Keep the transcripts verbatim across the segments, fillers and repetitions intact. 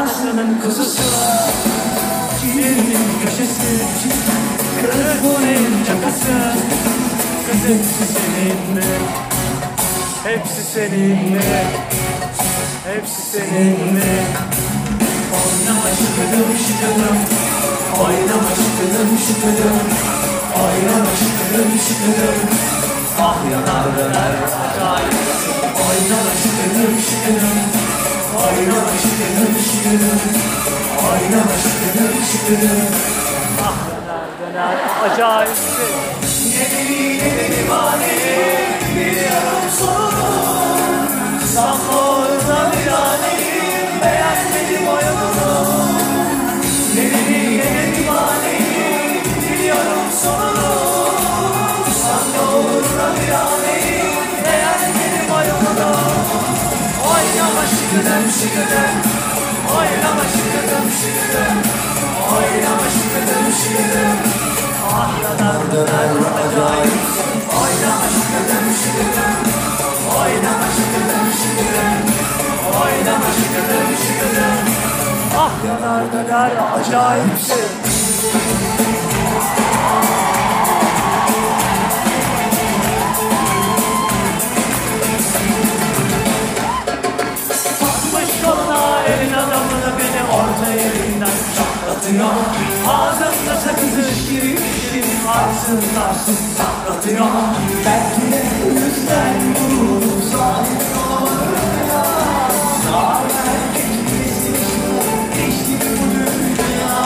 Aslanın kuzusu, ciğerinin köşesi, kız bu neyin cakası? Kız hepsi senin mi? Hepsi senin mi? Hepsi senin mi? Oynama şıkıdım şıkıdım, oynama şıkıdım şıkıdım, oynama şıkıdım şıkıdım. Ah yanar döner acayip. Oynama şıkıdım şıkıdım, oynama şıkıdım şıkıdım, oynama şıkıdım şıkıdım. Ah yanar döner acayip. Ne deli ne deli mani, biliyorum sonunu. Sanma orada bir aneyim, beğenmedim oyununu. Ne deli ne deli mani, biliyorum sonunu. Sanma orada bir aneyim, beğenmedim oyununu. Oynama şıkıdım şıkıdım, oynama şıkıdım şıkıdım, oynama şıkıdım şıkıdım. Ah yanar döner acayip. Oynama şıkıdım şıkıdım, oynama şıkıdım şıkıdım, oynama şıkıdım şıkıdım. Ah yanar döner acayipsin. Elin adamını beni orta yerinden çatlatıyor. Ağzımda sakızı şirin şirin varsın varsın saklatıyor. Belki de bu yüzden bu sahip olmaya. Sağ erkek kesmişim, geçtik bu dünya.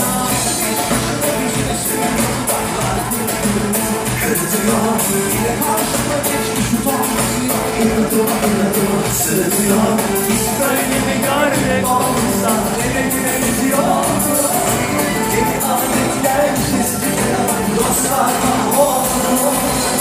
Kırıtıyor, yine karşıma geçmiş utanmasıyor. İnadıma inadıma sığmıyor. Böyle bir gördük olsa eve günümüz yoktu. Yeni adetler çizdiler, dostlar mahvoldu.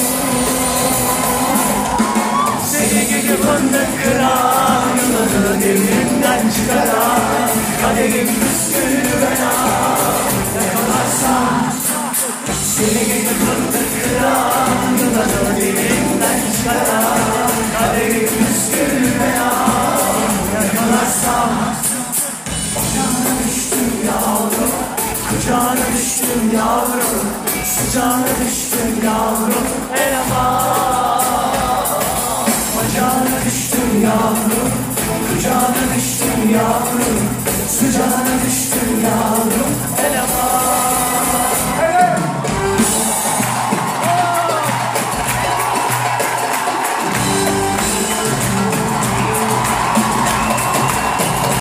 Seni gibi fındık kıran, yılanı devrimden çıkaran, kaderim püskülü bena yakalarsam. Seni gibi fındık kıran, yılanı devrimden çıkaran, kaderim püskülü bena yakalarsam. Kucağına düştüm yavrum, kucağına düştüm yavrum, sıcağına düştüm yavrum, el aman. Bacağına düştüm yavrum, kucağına düştüm yavrum, sıcağına düştüm yavrum.